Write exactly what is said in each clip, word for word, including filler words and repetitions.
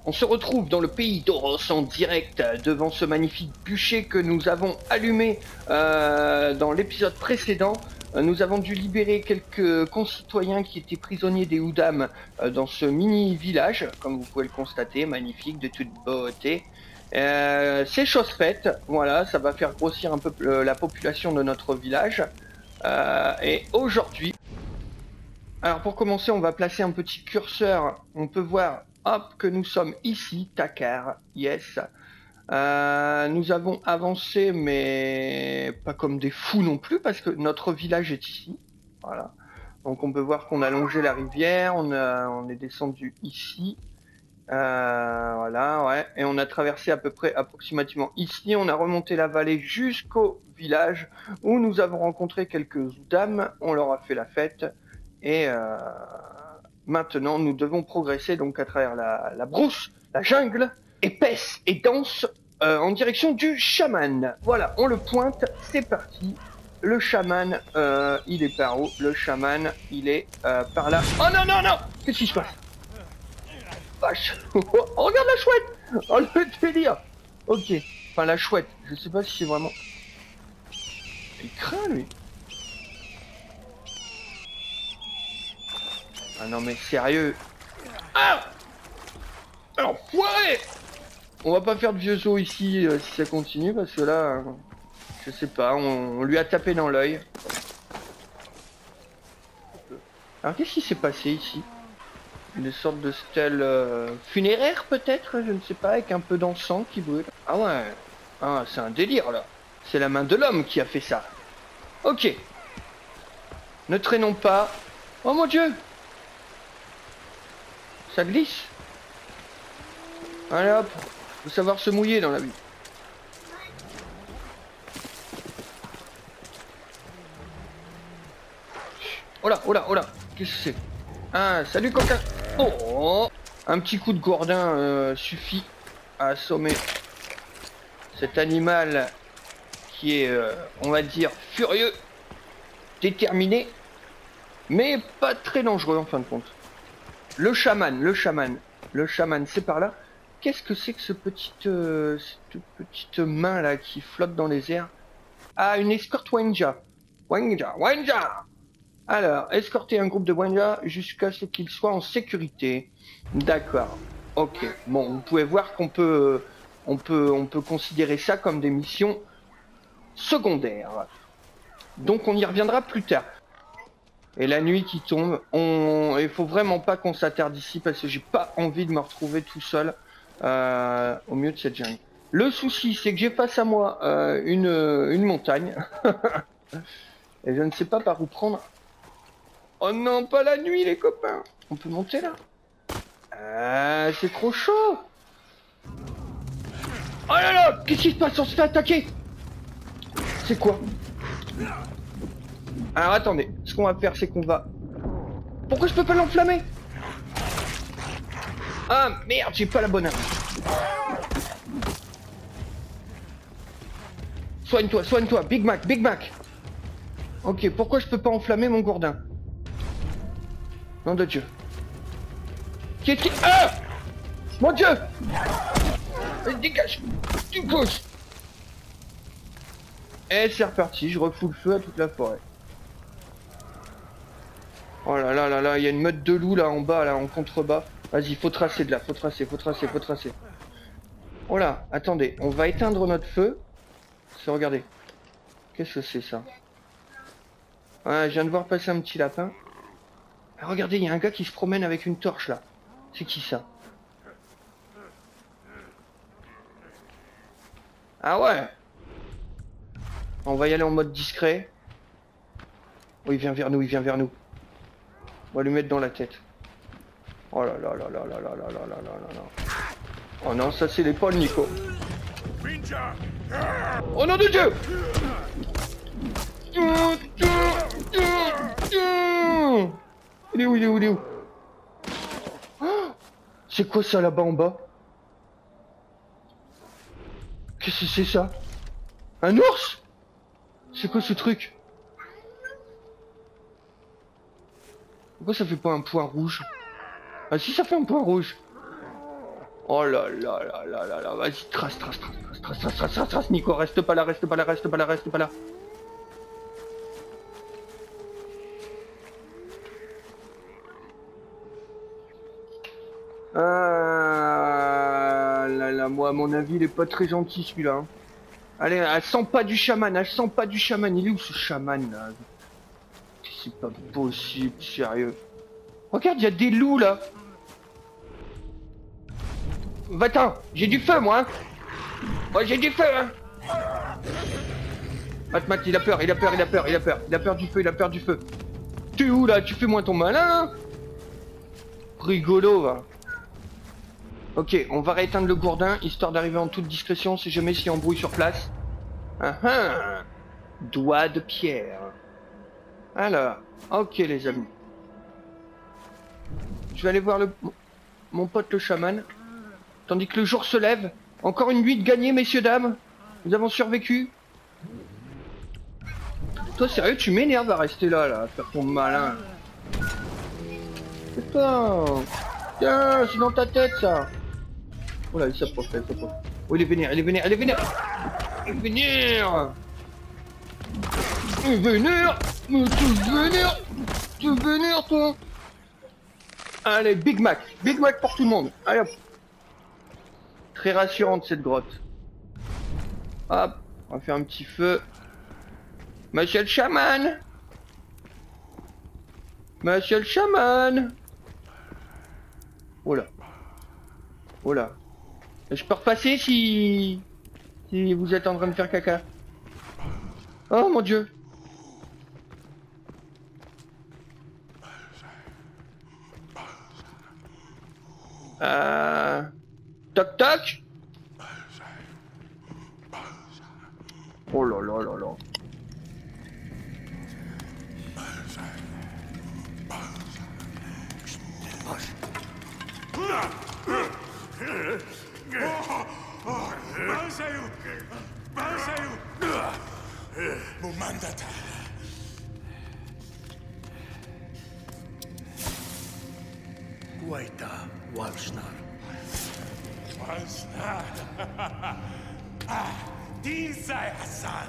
On se retrouve dans le pays d'Oros en direct devant ce magnifique bûcher que nous avons allumé euh, dans l'épisode précédent. Euh, nous avons dû libérer quelques concitoyens qui étaient prisonniers des Houdam euh, dans ce mini village, comme vous pouvez le constater, magnifique, de toute beauté. Euh, c'est chose faite, voilà, ça va faire grossir un peu euh, la population de notre village. Euh, et aujourd'hui, alors pour commencer, on va placer un petit curseur. On peut voir, hop, que nous sommes ici, Takar, yes. Euh, nous avons avancé, mais pas comme des fous non plus, parce que notre village est ici. Voilà. Donc on peut voir qu'on a longé la rivière, on, a, on est descendu ici. Euh, voilà, ouais. Et on a traversé à peu près, approximativement ici. On a remonté la vallée jusqu'au village où nous avons rencontré quelques dames. On leur a fait la fête. Et euh, maintenant, nous devons progresser donc à travers la, la brousse, la jungle, épaisse et dense, euh, en direction du chaman. Voilà, on le pointe, c'est parti. Le chaman, euh, il est par où? Le chaman, il est euh, par là. Oh non, non, non! Qu'est-ce qui se passe? Vache. Oh, regarde la chouette! Oh, le délire! Ok. Enfin, la chouette. Je sais pas si c'est vraiment... Il craint, lui. Ah non, mais sérieux. Ah! Enfoiré! On va pas faire de vieux os ici euh, si ça continue, parce que là... Euh, je sais pas, on, on lui a tapé dans l'œil. Alors, qu'est-ce qui s'est passé ici? Une sorte de stèle euh, funéraire peut-être, je ne sais pas, avec un peu d'encens qui brûle. Ah ouais, ah, c'est un délire là. C'est la main de l'homme qui a fait ça. Ok. Ne traînons pas. Oh mon dieu. Ça glisse. Allez hop. Faut savoir se mouiller dans la vie. Oh là, oh là, oh là. Qu'est-ce que c'est? Ah, salut coquin. Oh, un petit coup de gourdin euh, suffit à assommer cet animal qui est, euh, on va dire, furieux, déterminé, mais pas très dangereux en fin de compte. Le chaman, le chaman, le chaman, c'est par là. Qu'est-ce que c'est que ce petit, euh, cette petite main là qui flotte dans les airs? Ah, une escorte Wenja. Wenja, Wenja. Alors, escorter un groupe de Wenja jusqu'à ce qu'ils soient en sécurité. D'accord. Ok. Bon, vous pouvez voir qu'on peut, on peut, on peut considérer ça comme des missions secondaires. Donc, on y reviendra plus tard. Et la nuit qui tombe, on... il faut vraiment pas qu'on s'attarde ici parce que j'ai pas envie de me retrouver tout seul euh, au milieu de cette jungle. Le souci, c'est que j'ai face à moi euh, une, une montagne. Et je ne sais pas par où prendre. Oh non, pas la nuit, les copains. On peut monter là? Ah, c'est trop chaud. Oh là là, qu'est-ce qui se passe? On se fait attaquer. C'est quoi? Alors attendez, ce qu'on va faire, c'est qu'on va... Pourquoi je peux pas l'enflammer? Ah merde, j'ai pas la bonne arme. Soigne-toi, soigne-toi, Big Mac, Big Mac. Ok, pourquoi je peux pas enflammer mon gourdin? Nom de Dieu. Qu'est-ce qui... Ah! Mon Dieu! Dégage! Tu me pousses! Et c'est reparti, je refous le feu à toute la forêt. Oh là là là là, il y a une meute de loups là en bas, là en contrebas. Vas-y, faut tracer de là, faut tracer, faut tracer, faut tracer. Oh là, attendez, on va éteindre notre feu. C'est, regardez. Qu'est-ce que c'est ça? Ouais, je viens de voir passer un petit lapin. Ah, regardez, il y a un gars qui se promène avec une torche là. C'est qui ça? Ah ouais. On va y aller en mode discret. Oh, il vient vers nous, il vient vers nous. On va lui mettre dans la tête. Oh là là là là là là là là là là là. Oh non, ça c'est l'épaule, Nico. Oh nom de Dieu! Il est où, il est où, il est où? Oh, c'est quoi ça là-bas en bas? Qu'est-ce que c'est ça? Un ours? C'est quoi ce truc? Pourquoi ça fait pas un point rouge? Ah si, ça fait un point rouge. Oh là là là là là là, vas-y, trace, trace, trace, trace, trace, trace, trace, trace, trace, Nico, reste pas là, reste pas là, reste pas là, reste pas là. Ah là là, moi à mon avis, il est pas très gentil celui-là. Hein. Allez, elle sent pas du chaman, elle sent pas du chaman, il est où ce chaman là? C'est pas possible, sérieux. Regarde, il y a des loups là. Va-t'en, j'ai du feu moi. Hein. Moi j'ai du feu hein. Mat, Mat, il a peur, il a peur, il a peur, il a peur. Il a peur du feu, il a peur du feu. T'es où là? Tu fais moins ton malin hein. Rigolo va. Ok, on va rééteindre le gourdin, histoire d'arriver en toute discrétion si jamais s'il y a embrouille sur place. Ah ah. Doigt de pierre. Alors, ok les amis. Je vais aller voir le... mon pote le chaman. Tandis que le jour se lève. Encore une nuit de gagnée, messieurs, dames. Nous avons survécu. Toi, sérieux, tu m'énerves à rester là, là, à faire ton malin. Putain. Tiens, c'est dans ta tête, ça. Oh là, il s'approche, il s'approche. Oh, il est vénère, il est vénère, il est vénère. Il est vénère. Il est vénère. Mais tu es vénère. Tu es vénère, toi. Allez, Big Mac. Big Mac pour tout le monde. Allez, hop. Très rassurante cette grotte. Hop, on va faire un petit feu. Monsieur le chaman. Monsieur le chaman. Oh là. Oh là. Je peux repasser si... si vous êtes en train de faire caca. Oh mon dieu. Euh... Toc toc. Oh là là là là. Waita Walshnar. Walshnar. Ah, Dinsai Hassan.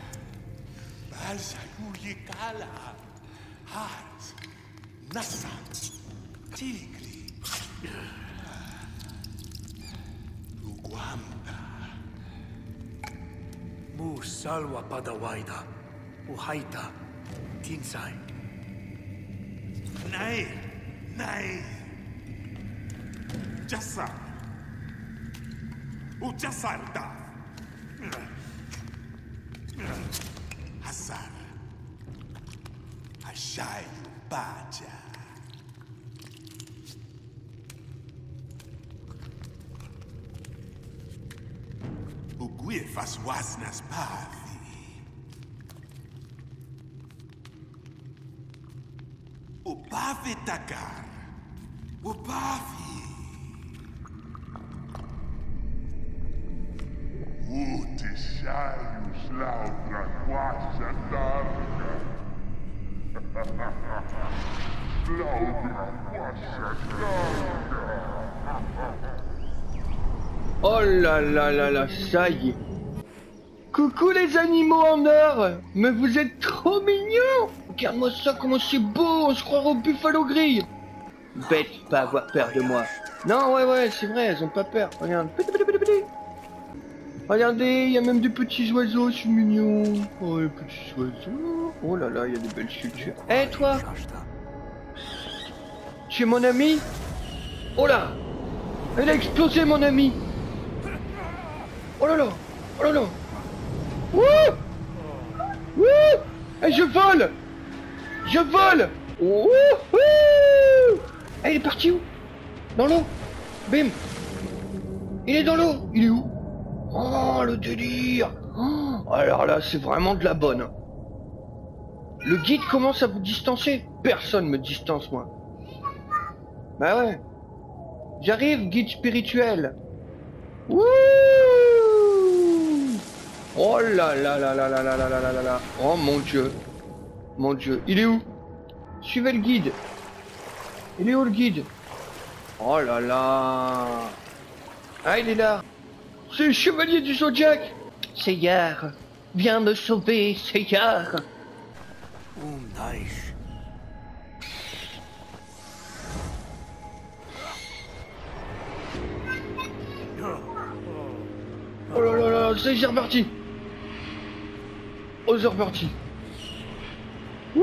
Balshayuyikala. Hars. Nassan. Tigri. Uguamda. Mu Salwa Padawaida. Uhaita. Tinsai. Nay. Nay. Jassar. O Jassar da. Hassan. Ashai Baja. O Guifas Wasnas Pathi. O Pavi Takar. O Pavi. Utishaios laudra quasha darga. Laudra quasha darga. Oh là là là là, ça y est. Coucou les animaux en or. Mais vous êtes trop mignons. Regarde-moi ça, comment c'est beau. On se croirait au Buffalo Grill. Bête pas avoir peur de moi. Non, ouais, ouais, c'est vrai, elles ont pas peur. Regarde. Regardez, il y a même des petits oiseaux, c'est mignon. Oh, les petits oiseaux. Oh là là, il y a des belles sculptures. Eh, hey, toi, tu es mon ami? Oh là, elle a explosé, mon ami. Oh là là, oh là là. Wouh, wouh. Eh, je vole. Je vole. Wouhou. Eh, il est parti où? Dans l'eau. Bim. Il est dans l'eau. Il est où? Oh, le délire. Oh, alors là, c'est vraiment de la bonne. Le guide commence à vous distancer. Personne me distance, moi. Bah ouais. J'arrive, guide spirituel. Wouh. Oh là là là là là là là là là là là. Oh mon dieu. Mon dieu. Il est où? Suivez le guide. Il est où le guide? Oh là là. Ah, il est là. C'est le chevalier du Zodiac. Seyar, viens me sauver, Seyar. Um nice. Oh là là là, c'est reparti. Oh, c'est reparti. Wouh!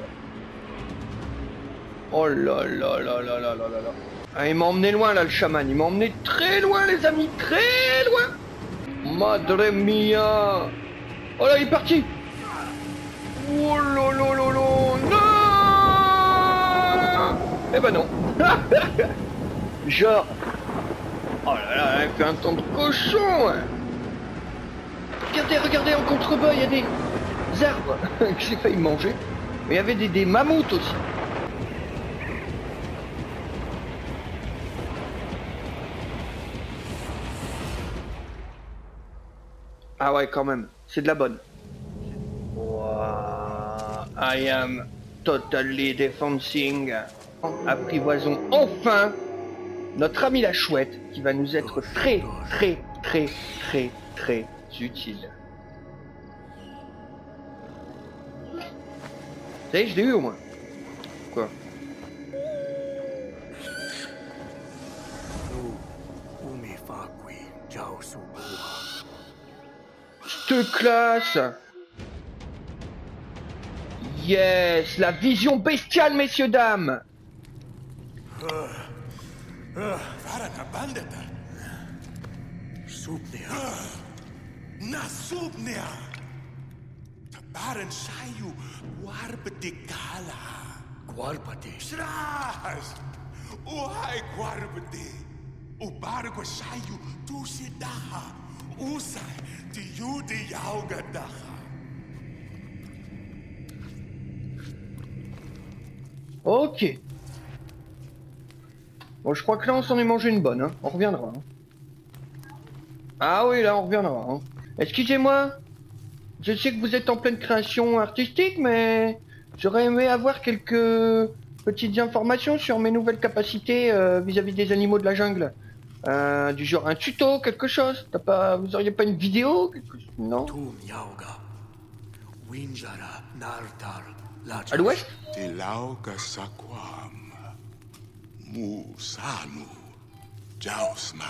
Oh là là là là là là là là. Ah, il m'a emmené loin là, le chaman. Il m'a emmené très loin, les amis, très loin. Madre mia. Oh là, il est parti. Oh là là là là. Non. Eh ben non. Genre. Oh là là, elle fait un temps de cochon. Hein. Regardez, regardez, en contrebas, il y a des arbres que j'ai failli manger. Mais il y avait des, des mammouths aussi. Ah ouais, quand même, c'est de la bonne. Wow. I am totally defending. Apprivoisons enfin notre ami la chouette qui va nous être très, très, très, très, très utile. Vous savez, je l'ai eu au moins. Quoi? Cette classe. Yes, la vision bestiale, messieurs, dames. Farana bandeta. Supnia. Na subnia. Tabaran sayu warbeti kala. Guarpati. Sras. Uhai warbeti. Ubargo sayu tu sidaha. Usai di yudi yauga daha. Ok. Bon, je crois que là, on s'en est mangé une bonne. Hein. On reviendra. Hein. Ah oui, là, on reviendra. Hein. Excusez-moi. Je sais que vous êtes en pleine création artistique, mais j'aurais aimé avoir quelques petites informations sur mes nouvelles capacités euh, vis-à-vis des animaux de la jungle. Euh, du genre un tuto, quelque chose. T'as pas, vous auriez pas une vidéo, quelque chose? Non. À l'ouest? Tilauga sakwam. Musanu. Jausman.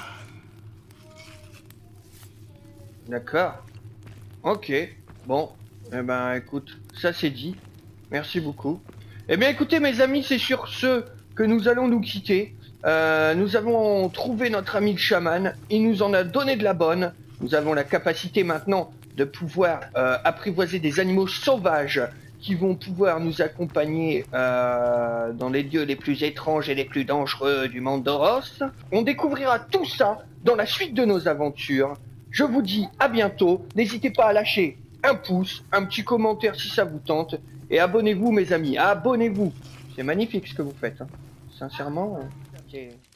D'accord. Ok. Bon. Eh ben, écoute, ça c'est dit. Merci beaucoup. Eh bien, écoutez, mes amis, c'est sur ce que nous allons nous quitter. Euh, nous avons trouvé notre ami le chaman. Il nous en a donné de la bonne. Nous avons la capacité maintenant de pouvoir euh, apprivoiser des animaux sauvages qui vont pouvoir nous accompagner euh, dans les lieux les plus étranges et les plus dangereux du monde d'Oros. On découvrira tout ça dans la suite de nos aventures. Je vous dis à bientôt. N'hésitez pas à lâcher un pouce, un petit commentaire si ça vous tente. Et abonnez-vous, mes amis. Abonnez-vous. C'est magnifique ce que vous faites. Hein. Sincèrement. Euh,